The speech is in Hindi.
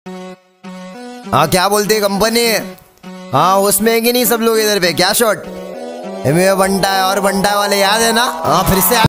हाँ क्या बोलते है कंपनी? हाँ उसमें है कि नहीं सब लोग इधर पे? क्या शॉट? बंटा है और बंटा वाले याद है ना? हाँ फिर से